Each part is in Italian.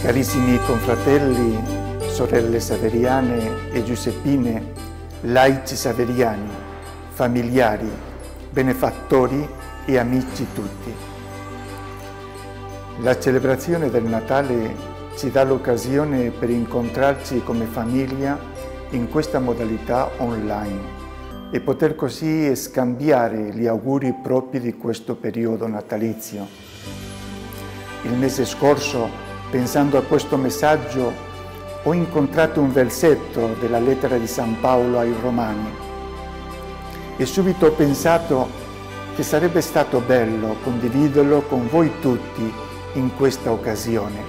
Carissimi confratelli, sorelle saveriane e giuseppine, laici saveriani, familiari, benefattori e amici tutti. La celebrazione del Natale ci dà l'occasione per incontrarci come famiglia in questa modalità online e poter così scambiare gli auguri propri di questo periodo natalizio. Il mese scorso, pensando a questo messaggio, ho incontrato un versetto della lettera di San Paolo ai Romani e subito ho pensato che sarebbe stato bello condividerlo con voi tutti in questa occasione.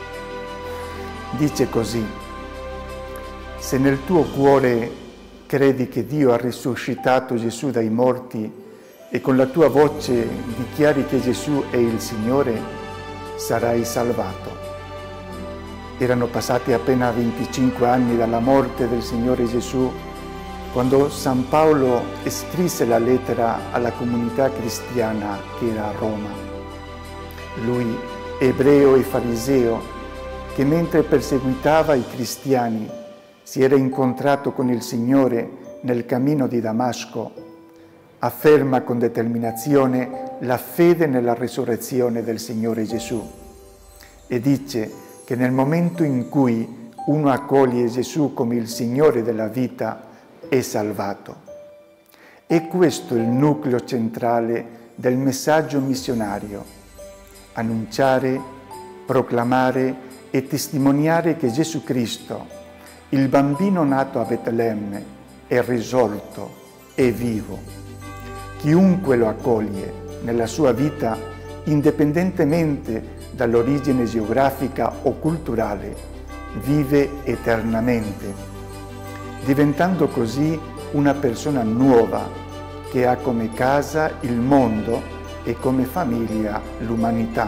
Dice così: se nel tuo cuore credi che Dio ha risuscitato Gesù dai morti e con la tua voce dichiari che Gesù è il Signore, sarai salvato. Erano passati appena 25 anni dalla morte del Signore Gesù, quando San Paolo scrisse la lettera alla comunità cristiana che era a Roma. Lui, ebreo e fariseo, che mentre perseguitava i cristiani si era incontrato con il Signore nel cammino di Damasco, afferma con determinazione la fede nella risurrezione del Signore Gesù e dice che nel momento in cui uno accoglie Gesù come il Signore della vita è salvato. E questo è il nucleo centrale del messaggio missionario: annunciare, proclamare e testimoniare che Gesù Cristo, il bambino nato a Betlemme, è risorto, è vivo. Chiunque lo accoglie nella sua vita, indipendentemente dall'origine geografica o culturale, vive eternamente, diventando così una persona nuova che ha come casa il mondo e come famiglia l'umanità.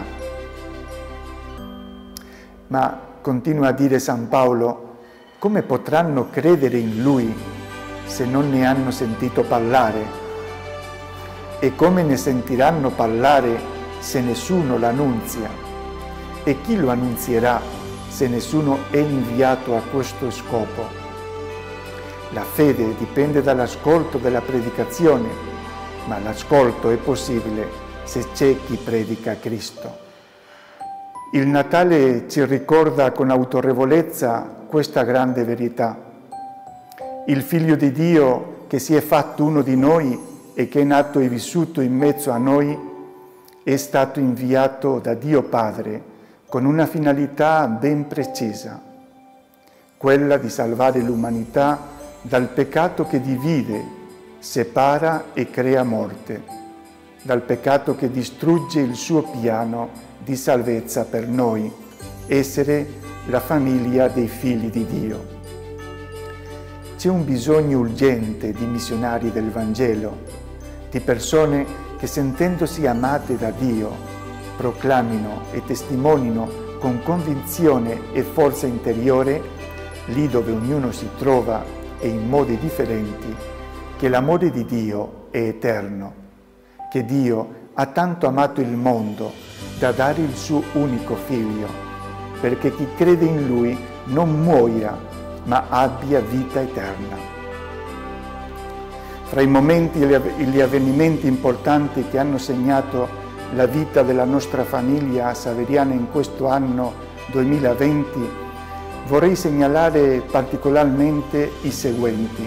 Ma, continua a dire San Paolo, come potranno credere in Lui se non ne hanno sentito parlare? E come ne sentiranno parlare se nessuno l'annunzia? E chi lo annunzierà se nessuno è inviato a questo scopo? La fede dipende dall'ascolto della predicazione, ma l'ascolto è possibile se c'è chi predica Cristo. Il Natale ci ricorda con autorevolezza questa grande verità. Il Figlio di Dio, che si è fatto uno di noi e che è nato e vissuto in mezzo a noi, è stato inviato da Dio Padre con una finalità ben precisa, quella di salvare l'umanità dal peccato che divide, separa e crea morte, dal peccato che distrugge il suo piano di salvezza per noi, essere la famiglia dei figli di Dio. C'è un bisogno urgente di missionari del Vangelo, di persone che sentendosi amate da Dio proclamino e testimonino con convinzione e forza interiore, lì dove ognuno si trova e in modi differenti, che l'amore di Dio è eterno, che Dio ha tanto amato il mondo da dare il suo unico Figlio, perché chi crede in Lui non muoia, ma abbia vita eterna. Fra i momenti e gli avvenimenti importanti che hanno segnato la vita della nostra famiglia saveriana in questo anno 2020, vorrei segnalare particolarmente i seguenti.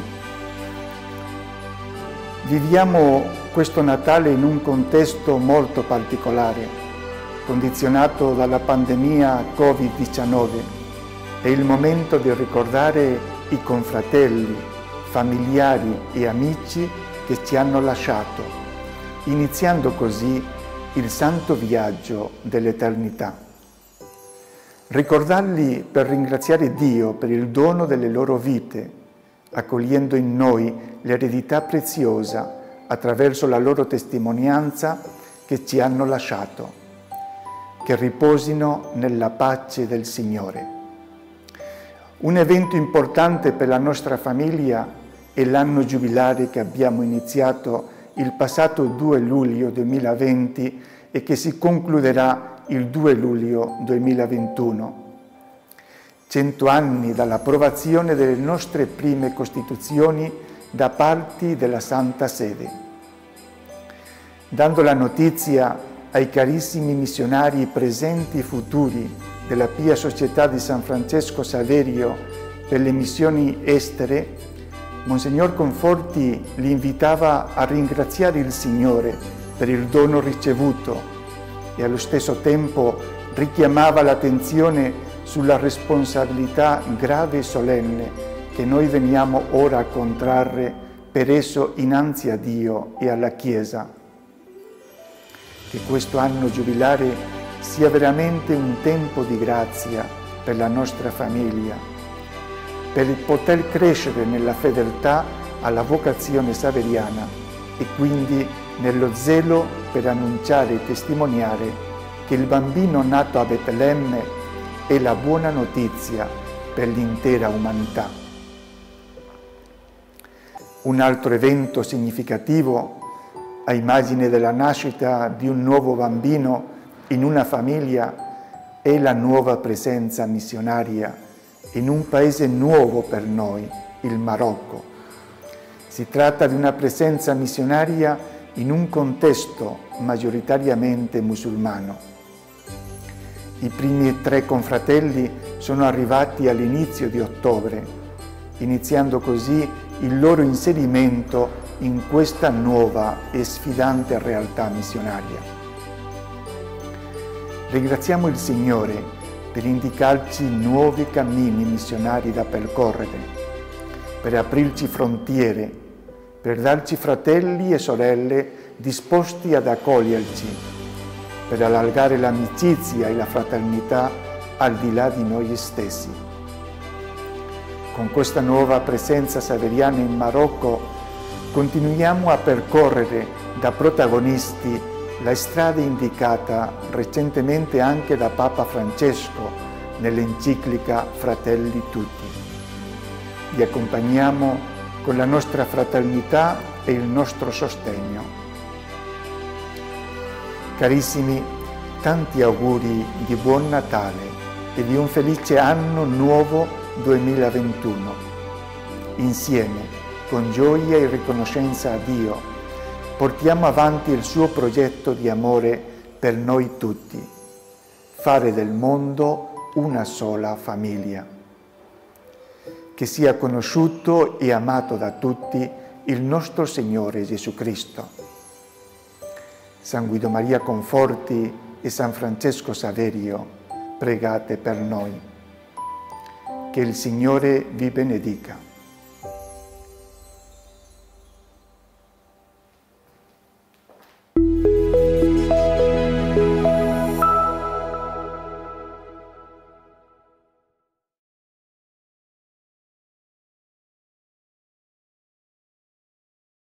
Viviamo questo Natale in un contesto molto particolare, condizionato dalla pandemia Covid-19. È il momento di ricordare i confratelli, familiari e amici che ci hanno lasciato, iniziando così il santo viaggio dell'eternità. Ricordarli per ringraziare Dio per il dono delle loro vite, accogliendo in noi l'eredità preziosa attraverso la loro testimonianza che ci hanno lasciato, che riposino nella pace del Signore. Un evento importante per la nostra famiglia è l'anno giubilare che abbiamo iniziato il passato 2 luglio 2020 e che si concluderà il 2 luglio 2021. 100 anni dall'approvazione delle nostre prime Costituzioni da parte della Santa Sede. Dando la notizia ai carissimi missionari presenti e futuri della Pia Società di San Francesco Saverio per le missioni estere, Monsignor Conforti li invitava a ringraziare il Signore per il dono ricevuto e allo stesso tempo richiamava l'attenzione sulla responsabilità grave e solenne che noi veniamo ora a contrarre per esso innanzi a Dio e alla Chiesa. Che questo anno giubilare sia veramente un tempo di grazia per la nostra famiglia, per poter crescere nella fedeltà alla vocazione saveriana e quindi nello zelo per annunciare e testimoniare che il bambino nato a Betlemme è la buona notizia per l'intera umanità. Un altro evento significativo, a immagine della nascita di un nuovo bambino in una famiglia, è la nuova presenza missionaria in un paese nuovo per noi, il Marocco. Si tratta di una presenza missionaria in un contesto maggioritariamente musulmano. I primi 3 confratelli sono arrivati all'inizio di ottobre, iniziando così il loro inserimento in questa nuova e sfidante realtà missionaria. Ringraziamo il Signore per indicarci nuovi cammini missionari da percorrere, per aprirci frontiere, per darci fratelli e sorelle disposti ad accoglierci, per allargare l'amicizia e la fraternità al di là di noi stessi. Con questa nuova presenza saveriana in Marocco continuiamo a percorrere da protagonisti la strada indicata recentemente anche da Papa Francesco nell'enciclica Fratelli Tutti. Vi accompagniamo con la nostra fraternità e il nostro sostegno. Carissimi, tanti auguri di buon Natale e di un felice anno nuovo 2021. Insieme, con gioia e riconoscenza a Dio, portiamo avanti il suo progetto di amore per noi tutti, fare del mondo una sola famiglia. Che sia conosciuto e amato da tutti il nostro Signore Gesù Cristo. San Guido Maria Conforti e San Francesco Saverio, pregate per noi. Che il Signore vi benedica.